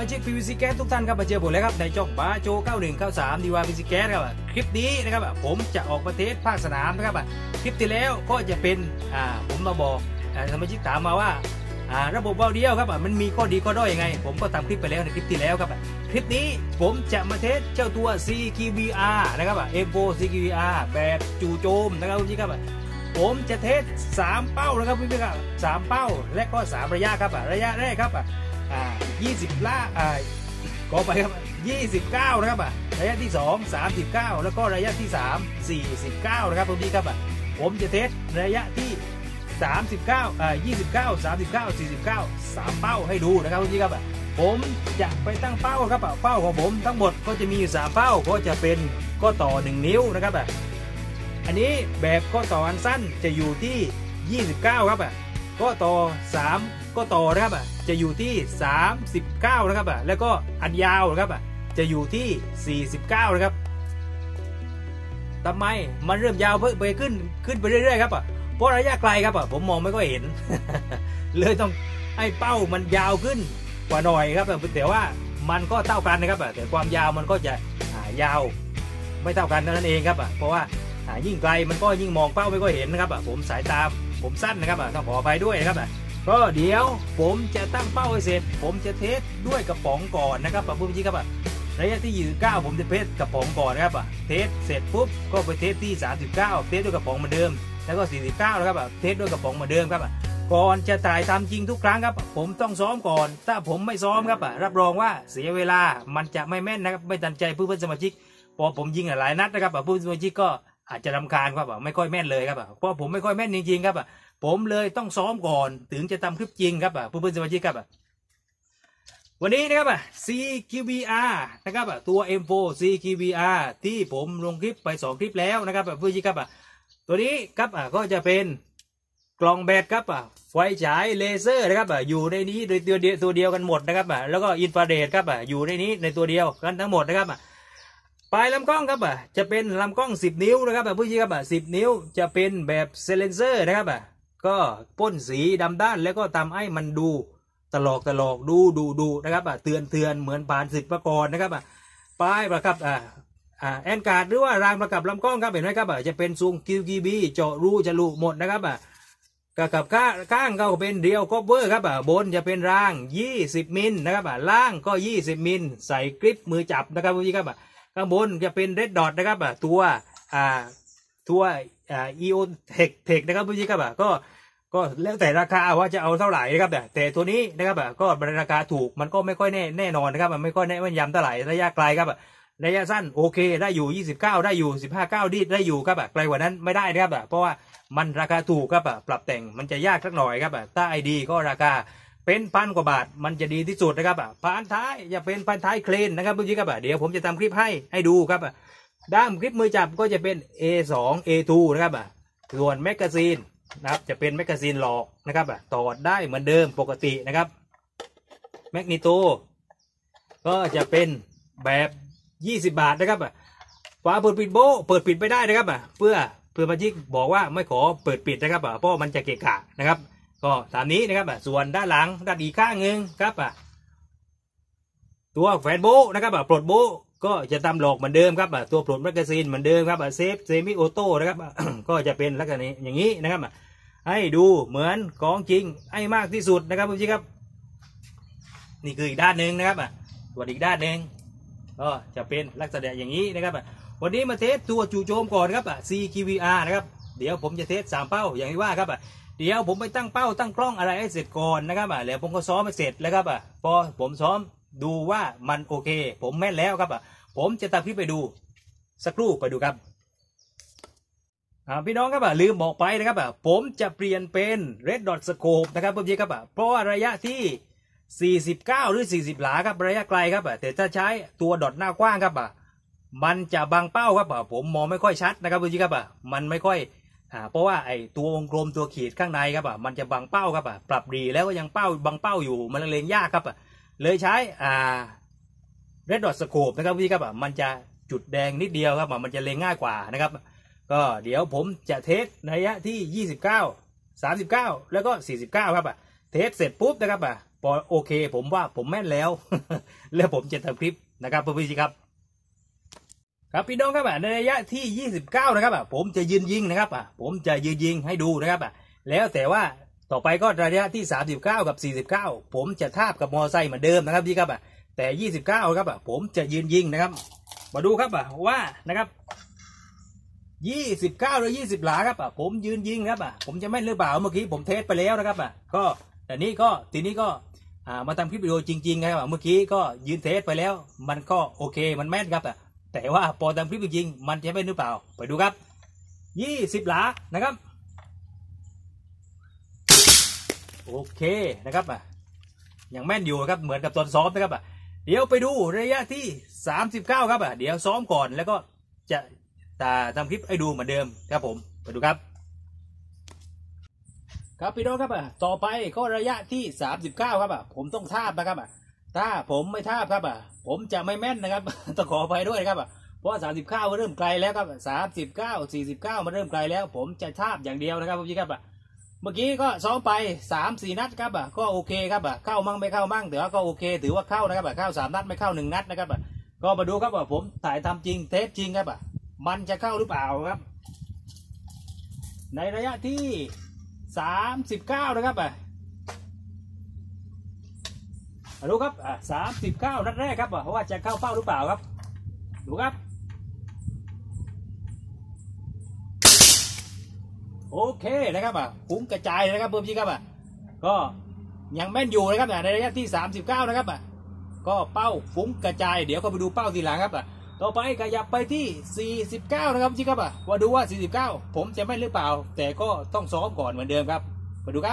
ชิก PVC Gas ทุกท่านครับมาเจอผมแล้วครับในช่องบาโจ9193ดีวา PVC Gas ครับคลิปนี้นะครับผมจะออกมาเทสภาคสนามนะครับคลิปที่แล้วก็จะเป็นผมมาบอกสมาชิกถามมาว่าระบบเบาเดียวครับมันมีข้อดีข้อด้อยยังไงผมก็ทำคลิปไปแล้วในคลิปที่แล้วครับคลิปนี้ผมจะมาเทสเจ้าตัว CQBR นะครับM4 CQBR แบบจู่โจมนะครับพี่ครับผมจะเทส3เป้านะครับพี่ครับ3เป้าและก็3ระยะครับระยะแรกครับ20ล่าก็ไปครับ29นะครับระยะที่2 39แล้วก็ระยะที่3 49นะครับพี่ครับผมจะเทสระยะที่39 29 39 49 3เป้าให้ดูนะครับพี่ครับผมจะไปตั้งเป้าครับเป้าของผมทั้งหมดก็จะมี3เป้าก็จะเป็นข้อต่อ1นิ้วนะครับอันนี้แบบข้อต่ออันสั้นจะอยู่ที่29ครับข้อต่อ3ข้อต่อนะครับจะอยู่ที่39นะครับแล้วก็อันยาวนะครับจะอยู่ที่49นะครับทำไมมันเริ่มยาวเพิ่มไปขึ้นไปเรื่อยๆครับเพราะระยะไกลครับผมมองไม่ค่อยเห็น เลยต้องให้เป้ามันยาวขึ้นกว่าหน่อยครับแต่ว่ามันก็เท่ากันนะครับแต่ความยาวมันก็จะยาวไม่เท่ากันนั่นเองครับเพราะว่ายิ่งไกลมันก็ยิ่งมองเป้าไม่ค่อยเห็นนะครับผมสายตาผมสั้นนะครับต้องขออภัยด้วยนะครับก็เดี๋ยวผมจะตั้งเป้าให้เสร็จผมจะเทสด้วยกระป๋องก่อนนะครับปุ๊บจี้ครับระยะที่29ผมจะเทสกระป๋องก่อนนะครับเทสเสร็จปุ๊บก็ไปเทสที่39เทสด้วยกระป๋องเหมือนเดิมแล้วก็49นะครับเทสด้วยกระป๋องเหมือนเดิมครับก่อนจะถ่ายทำจริงทุกครั้งครับผมต้องซ้อมก่อนถ้าผมไม่ซ้อมครับรับรองว่าเสียเวลามันจะไม่แม่นนะครับไม่ทันใจเพื่อนสมาชิกพอผมยิงหลายนัดนะครับเพื่อนสมาชิกก็อาจจะรำคาญครับไม่ค่อยแม่นเลยครับเพราะผมไม่ค่อยแม่นจริงๆครับผมเลยต้องซ้อมก่อนถึงจะทำคลิปจริงครับเพื่อนสมาชิกครับวันนี้นะครับCQBR นะครับตัว M4 CQBR ที่ผมลงคลิปไป2คลิปแล้วนะครับเพื่อนครับตัวนี้ครับก็จะเป็นกล่องแบตครับไฟฉายเลเซอร์นะครับอยู่ในนี้โดยตัวเดียวกันหมดนะครับแล้วก็อินฟราเรดครับอยู่ในนี้ในตัวเดียวกันทั้งหมดนะครับปลายลำกล้องครับจะเป็นลำกล้อง10นิ้วนะครับผู้ชมครับ10นิ้วจะเป็นแบบเซเลนเซอร์นะครับก็พ่นสีดำด้านแล้วก็ทำให้มันดูตลกดูนะครับเตือนเหมือนผ่านศึกมาก่อนนะครับปลายประกับแอนการ์ดหรือว่ารางประกับลำกล้องครับเห็นไหมครับจะเป็นซูง QGB เจาะรูจะรูหมดนะครับกับข้างก็เป็นเรียวคอปเวอร์ครับบนจะเป็นราง20มิลนะครับล่างก็20มิลใส่กริปมือจับนะครับผู้ชมครับข้างบนจะเป็นเรดดอทนะครับตัวEO Tech นะครับผู้ชมครับก็แล้วแต่ราคาว่าจะเอาเท่าไหร่นะครับแต่ตัวนี้นะครับก็ราคาถูกมันก็ไม่ค่อยแน่นอนนะครับมันไม่ค่อยแน่นยำเท่าไหร่ระยะไกลครับระยะสั้นโอเคได้อยู่29ได้อยู่15 9ได้อยู่ครับไกลกว่านั้นไม่ได้นะครับเพราะว่ามันราคาถูกครับปรับแต่งมันจะยากสักหน่อยครับถ้าไอดีก็ราคาเป็น1,000 กว่าบาทมันจะดีที่สุดนะครับพันท้ายจะเป็นพันท้ายเครนนะครับเมื่อกี้ครับเดี๋ยวผมจะทำคลิปให้ดูครับด้ามคลิปมือจับก็จะเป็น A2 A2 นะครับส่วนแมกกาซีนนะครับจะเป็นแมกกาซีนหลอกนะครับต่อได้เหมือนเดิมปกตินะครับแมกนีโตก็จะเป็นแบบ20 บาทนะครับฝาเปิดปิดโบเปิดปิดไม่ได้นะครับเพื่อมาจิกบอกว่าไม่ขอเปิดปิดนะครับเพราะมันจะเกะกะนะครับก็ตามนี้นะครับส่วนด้านหลังด้านอีกข้างหนึ่งครับตัวแฟนโบนะครับปลดโบก็จะทำหลอกเหมือนเดิมครับตัวปลดแมกกาซีนเหมือนเดิมครับเซฟเซมิโอโต้นะครับก็จะเป็นลักษณะอย่างนี้นะครับให้ดูเหมือนของจริงให้มากที่สุดนะครับพี่ครับนี่คืออีกด้านหนึ่งนะครับส่วนอีกด้านหนึ่งก็จะเป็นลักษณะอย่างนี้นะครับวันนี้มาเทสตัวจู่โจมก่อนครับCQBR นะครับเดี๋ยวผมจะเทส3เป้าอย่างที่ว่าครับเดี๋ยวผมไปตั้งเป้าตั้งกล้องอะไรให้เสร็จก่อนนะครับแล้วผมก็ซ้อมให้เสร็จแล้วครับพอผมซ้อมดูว่ามันโอเคผมแม่นแล้วครับผมจะตัดคลิปไปดูสักครู่ไปดูครับพี่น้องครับลืมบอกไปนะครับผมจะเปลี่ยนเป็น Red Dot Scope นะครับพี่ครับเพราะว่าระยะที่49หรือ40หลาครับระยะไกลครับแต่ถ้าใช้ตัวดอทหน้ากว้างครับมันจะบังเป้าครับผมมองไม่ค่อยชัดนะครับพี่ครับมันไม่ค่อยเพราะว่าไอตัววงกลมตัวขีดข้างในครับมันจะบังเป้าครับปรับดีแล้วก็ยังบังเป้าอยู่มันเล็งยากครับเลยใช้Red Dot Scope นะครับพี่ครับมันจะจุดแดงนิดเดียวครับมันจะเล็งง่ายกว่านะครับก็เดี๋ยวผมจะเทสระยะที่29 39แล้วก็49ครับเทสเสร็จปุ๊บนะครับพอโอเคผมว่าผมแม่นแล้ว แล้วผมจะทำคลิปนะครับเพื่อนๆครับครับพี่น้องครับในระยะที่29นะครับผมจะยืนยิงนะครับผมจะยืนยิงให้ดูนะครับแล้วแต่ว่าต่อไปก็ระยะที่39กับ49ผมจะทาบกับมอไซค์เหมือนเดิมนะครับพี่ครับแต่29ครับผมจะยืนยิงนะครับมาดูครับว่านะครับ29หรือ20หลาครับผมยืนยิงครับผมจะแม่นหรือเปล่าเมื่อกี้ผมเทสไปแล้วนะครับก็แต่นี้ก็ทีนี้ก็มาทำคลิปวิดีโอจริงๆครับเมื่อกี้ก็ยืนเทสไปแล้วมันก็โอเคมันแม่นครับแต่ว่าพอทำคลิปจริงมันจะแม่นหรือเปล่าไปดูครับ20หลานะครับโอเคนะครับยังแม่นอยู่ครับเหมือนกับตอนซ้อมนะครับเดี๋ยวไปดูระยะที่39ครับเดี๋ยวซ้อมก่อนแล้วก็จะทำคลิปให้ดูเหมือนเดิมครับผมไปดูครับครับพี่น้องครับต่อไปก็ระยะที่39ครับผมต้องทาบนะครับถ้าผมไม่ทาบครับผมจะไม่แม่นนะครับต้องขอไปด้วยครับเพราะ39เริ่มไกลแล้วครับ39 49มันเริ่มไกลแล้วผมจะทาบอย่างเดียวนะครับพี่ครับเมื่อกี้ก็ซ้อมไป3-4นัดครับก็โอเคครับเข้ามั่งไม่เข้ามั่งแต่ว่าก็โอเคถือว่าเข้านะครับเข้า3นัดไม่เข้า1นัดนะครับก็มาดูครับผมถ่ายทำจริงเทสจริงครับมันจะเข้าหรือเปล่าครับในระยะที่39นะครับมาดูครับ39นัดแรกครับว่าจะเข้าเป้าหรือเปล่าครับดูครับโอเคนะครับฟุ้งกระจายเลยนะครับเพิ่มพี่ครับก็ยังแม่นอยู่นะครับในระยะที่39นะครับก็เป้าฟุ้งกระจายเดี๋ยวก็ไปดูเป้าทีหลังครับต่อไปขยับไปที่49นะครับพี่ครับว่าดูว่า49ผมจะแม่นหรือเปล่าแต่ก็ต้องซ้อมก่อนเหมือนเดิมครับมาดูครับ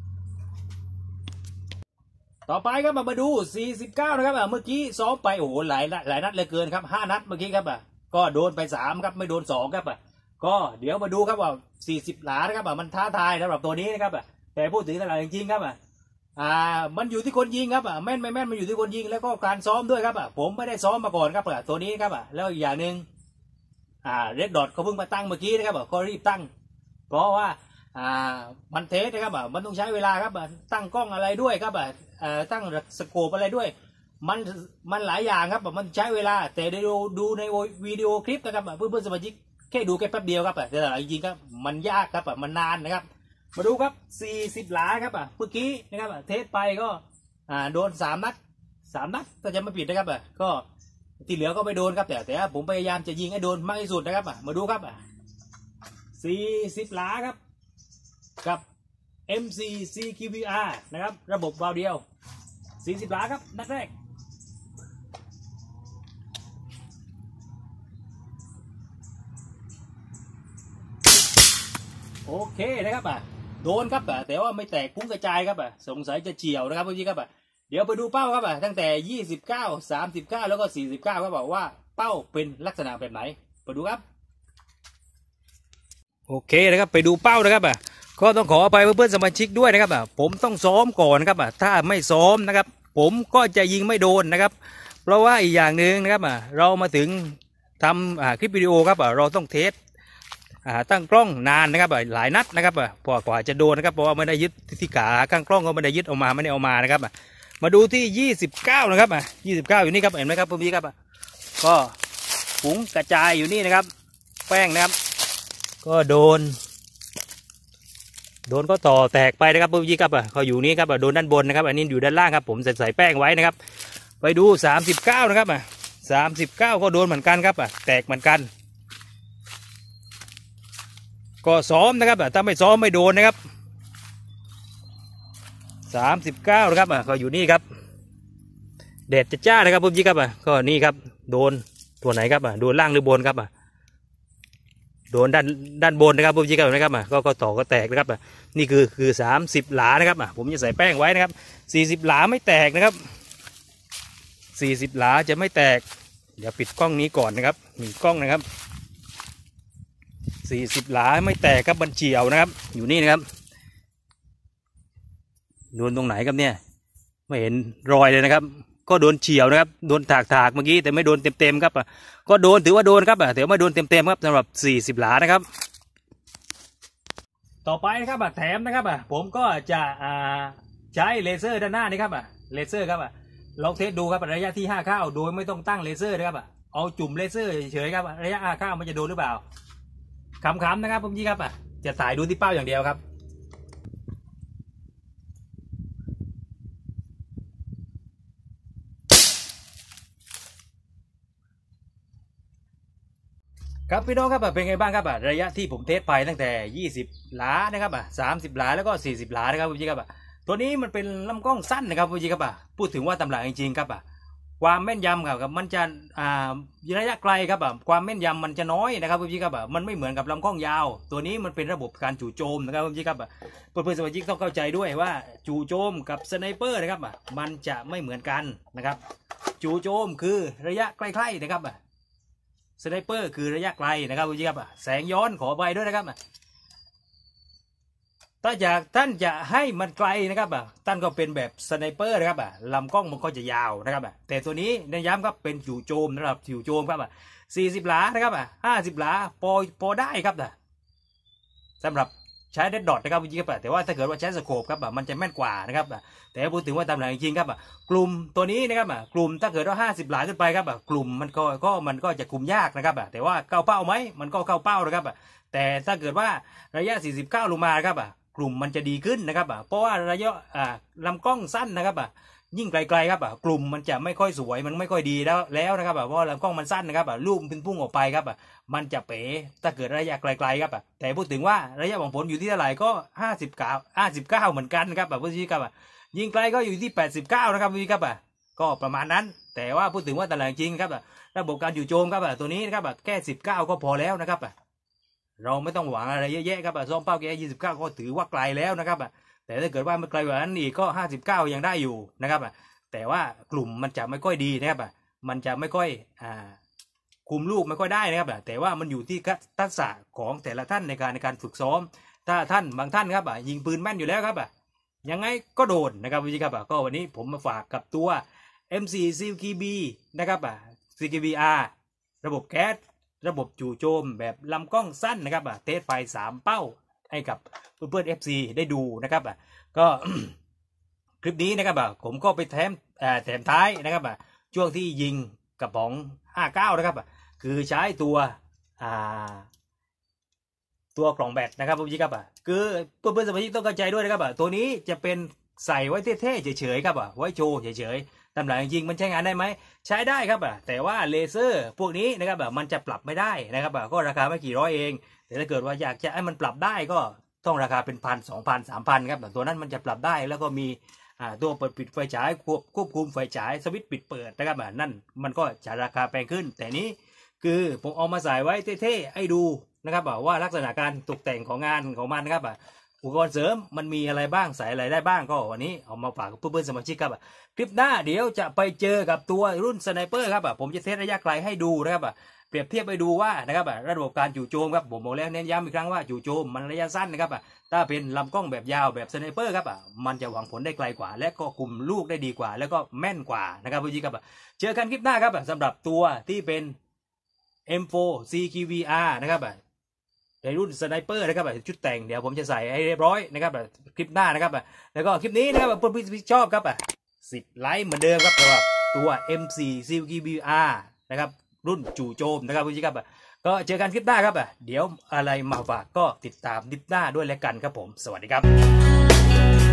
ต่อไปครับมาดู49นะครับเมื่อกี้ซ้อมไปโอ้โหหลายนัดเลยเกินครับ5นัดเมื่อกี้ครับก็โดนไป3ครับไม่โดน2ครับก็เดี๋ยวมาดูครับว่า40หลานะครับมันท้าทายสำหรับตัวนี้นะครับแต่พูดถึงตลาดจริงๆครับมันอยู่ที่คนยิงครับแม่นไม่แม่นมันอยู่ที่คนยิงแล้วก็การซ้อมด้วยครับผมไม่ได้ซ้อมมาก่อนครับตัวนี้ครับแล้วอีกอย่างหนึ่งเรดดอทเขาเพิ่งมาตั้งเมื่อกี้นะครับก็รีบตั้งเพราะว่ามันเทสนะครับมันต้องใช้เวลาครับตั้งกล้องอะไรด้วยครับตั้งสโคปอะไรด้วยมันหลายอย่างครับมันใช้เวลาแต่ได้ดูในวิดีโอคลิปนะครับเพื่อนๆสมาชิกแค่ดูแค่แป๊บเดียวครับแต่จริงๆครับมันยากครับมันนานนะครับมาดูครับ40หลาครับเมื่อกี้นะครับเทสไปก็โดน3นัดก็จะไม่ผิดนะครับก็ที่เหลือก็ไม่โดนครับแต่ผมพยายามจะยิงให้โดนมากที่สุดนะครับมาดูครับ40หลาครับกับ MC CQVR นะครับระบบวาล์วเดียว40หลาครับนัดแรกโอเคนะครับโดนครับแต่ว่าไม่แตกพุ่งกระจายครับสงสัยจะเฉียวนะครับพี่ครับเดี๋ยวไปดูเป้าครับตั้งแต่29 39แล้วก็49ครับบอกว่าเป้าเป็นลักษณะแบบไหนไปดูครับโอเคนะครับไปดูเป้านะครับก็ต้องขออภัยเพื่อนๆสมาชิกด้วยนะครับผมต้องซ้อมก่อนนะครับถ้าไม่ซ้อมนะครับผมก็จะยิงไม่โดนนะครับเพราะว่าอีกอย่างหนึ่งนะครับเรามาถึงทำคลิปวิดีโอครับเราต้องเทสตั้งกล้องนานนะครับหลายนัดนะครับกว่าจะโดนนะครับเพราะว่าไม่ได้ยึดที่ขาข้างกล้องก็ไม่ได้ยึดออกมาไม่ได้เอามานะครับมาดูที่29นะครับ29อยู่นี่ครับเห็นไหมครับพี่ครับก็ฟุ้งกระจายอยู่นี่นะครับแป้งนะครับก็โดนก็ต่อแตกไปนะครับพี่ครับเขาอยู่นี่ครับโดนด้านบนนะครับอันนี้อยู่ด้านล่างครับผมใส่แป้งไว้นะครับไปดู39นะครับ39ก็โดนเหมือนกันครับแตกเหมือนกันก็ซ้อมนะครับถ้าไม่ซ้อมไม่โดนนะครับ39นะครับก็อยู่นี่ครับแดดจ้านะครับพี่ครับก็นี่ครับโดนตัวไหนครับโดนล่างหรือบนครับโดนด้านบนนะครับพี่ครับนะครับก็ต่อก็แตกนะครับนี่คือ30หลานะครับผมจะใส่แป้งไว้นะครับ40หลาไม่แตกนะครับ40หลาจะไม่แตกเดี๋ยวปิดกล้องนี้ก่อนนะครับมีกล้องนะครับ40หลาไม่แตกครับมันเฉียวนะครับอยู่นี่นะครับโดนตรงไหนครับเนี่ยไม่เห็นรอยเลยนะครับก็โดนเฉียวนะครับโดนถากเมื่อกี้แต่ไม่โดนเต็มครับก็โดนถือว่าโดนครับแต่ไม่โดนเต็มครับสำหรับ40หลานะครับต่อไปนะครับแถมนะครับผมก็จะใช้เลเซอร์ด้านหน้านี่ครับเลเซอร์ครับลองเทสดูครับระยะที่59โดยไม่ต้องตั้งเลเซอร์นะครับเอาจุ่มเลเซอร์เฉยๆครับระยะ59มันจะโดนหรือเปล่าขำๆนะครับผมยี่ครับจะถ่ายดูที่เป้าอย่างเดียวครับครับพี่น้องครับเป็นไงบ้างครับระยะที่ผมเทสไปตั้งแต่20 หลานะครับ30 หลาแล้วก็40 หลานะครับพี่ครับตัวนี้มันเป็นลำกล้องสั้นนะครับพี่ครับพูดถึงว่าตำราจริงๆครับความแม่นยำครับมันจะระยะไกลครับความแม่นยำมันจะน้อยนะครับพี่ครับมันไม่เหมือนกับลำกล้องยาวตัวนี้มันเป็นระบบการจู่โจมนะครับพี่ครับเพื่อนๆสมาชิกต้องเข้าใจด้วยว่าจู่โจมกับสไนเปอร์นะครับมันจะไม่เหมือนกันนะครับจู่โจมคือระยะใกล้ๆนะครับสไนเปอร์คือระยะไกลนะครับพี่ครับแสงย้อนขอไปด้วยนะครับถ้าอยากท่านจะให้มันไกลนะครับท่านก็เป็นแบบสไนเปอร์นะครับลำกล้องมันก็จะยาวนะครับแต่ตัวนี้ในย้ำครับเป็นจู่โจมนะครับจู่โจมครับ40 หลานะครับ50 หลาพอได้ครับสำหรับใช้เดดดอทนะครับพี่ครับแต่ว่าถ้าเกิดว่าใช้สโคปครับมันจะแม่นกว่านะครับแต่พูดถึงว่าตามหลักจริงครับกลุ่มตัวนี้นะครับกลุ่มถ้าเกิดว่า50 หลาขึ้นไปครับกลุ่มมันก็จะคุมยากนะครับแต่ว่าเข้าเป้าไหมมันก็เข้าเป้านะครับแต่ถ้าเกิดว่าระยะ49ลงมาครับกลุ่มมันจะดีขึ้นนะครับเพราะว่าระยะลำกล้องสั้นนะครับยิ่งไกลๆครับกลุ่มมันจะไม่ค่อยสวยมันไม่ค่อยดีแล้วนะครับเพราะลำกล้องมันสั้นนะครับลูกพุ่งออกไปครับมันจะเป๋ถ้าเกิดระยะไกลๆครับแต่พูดถึงว่าระยะหวังผลอยู่ที่เท่าไหร่ก็59เหมือนกันครับพี่ครับยิงไกลก็อยู่ที่89นะครับพี่ครับก็ประมาณนั้นแต่ว่าพูดถึงว่าตารางจริงครับระบบการจู่โจมครับตัวนี้นะครับแค่19ก็พอแล้วนะครับเราไม่ต้องหวังอะไรเยอะแยะครับซ่อมเป้าแค่29ก็ถือว่าไกลแล้วนะครับแต่ถ้าเกิดว่ามันไกลกว่านั้นอีกก็59ยังได้อยู่นะครับแต่ว่ากลุ่มมันจะไม่ค่อยดีนะครับมันจะไม่ค่อยคุมลูกไม่ค่อยได้นะครับแต่ว่ามันอยู่ที่ทักษะของแต่ละท่านในการฝึกซ้อมถ้าท่านบางท่านครับยิงปืนแม่นอยู่แล้วครับยังไงก็โดนนะครับพี่ครับก็วันนี้ผมมาฝากกับตัว M4 CQB นะครับCQBR ระบบแก๊สระบบจู่โจมแบบลำกล้องสั้นนะครับเทสไฟ3 เป้าให้กับเพื่อนๆ FC ได้ดูนะครับก็ คลิปนี้นะครับผมก็ไปแถมท้ายนะครับช่วงที่ยิงกระป๋อง59นะครับคือใช้ตัวกล่องแบตนะครับพี่ครับคือเพื่อนๆสมาชิกต้องเข้าใจด้วยนะครับตัวนี้จะเป็นใส่ไว้เท่ๆเฉยๆครับไว้โชว์เฉยๆตำหลังจริงมันใช้งานได้ไหมใช้ได้ครับแต่ว่าเลเซอร์พวกนี้นะครับมันจะปรับไม่ได้นะครับก็ราคาไม่กี่ร้อยเองแต่ถ้าเกิดว่าอยากจะให้มันปรับได้ก็ต้องราคาเป็น1,000 2,000 3,000ครับตัวนั้นมันจะปรับได้แล้วก็มีตัวเปิดปิดไฟฉายควบคุมไฟฉายสวิตช์ปิดเปิดนะครับนั่นมันก็จะราคาแพงขึ้นแต่นี้คือผมเอามาใส่ไว้เท่ๆให้ดูนะครับว่าลักษณะการตกแต่งของงานของมันนะครับอุปกรณ์เสริมมันมีอะไรบ้างใส่อะไรได้บ้างก็วันนี้เอามาฝากเพื่อนๆสมาชิกครับคลิปหน้าเดี๋ยวจะไปเจอกับตัวรุ่นสไนเปอร์ครับผมจะเทสระยะไกลให้ดูนะครับเปรียบเทียบไปดูว่านะครับระบบการจู่โจมครับผมบอกแล้วเน้นย้ำอีกครั้งว่าจู่โจมมันระยะสั้นนะครับถ้าเป็นลำกล้องแบบยาวแบบสไนเปอร์ครับมันจะหวังผลได้ไกลกว่าและก็คุมลูกได้ดีกว่าแล้วก็แม่นกว่านะครับพี่ครับเจอกันคลิปหน้าครับสำหรับตัวที่เป็น M4 CQVR นะครับในรุ่นสไนเปอร์นะครับชุดแต่งเดี๋ยวผมจะใส่ให้เรียบร้อยนะครับคลิปหน้านะครับแล้วก็คลิปนี้นะครับเพื่อนๆชอบครับ10 ไลค์เหมือนเดิมครับสำหรับตัว M4 CQVR นะครับรุ่นจู่โจมนะครับพี่ครับก็เจอกันคลิปหน้าครับเดี๋ยวอะไรมาฝากก็ติดตามคลิปหน้าด้วยแล้วกันครับผมสวัสดีครับ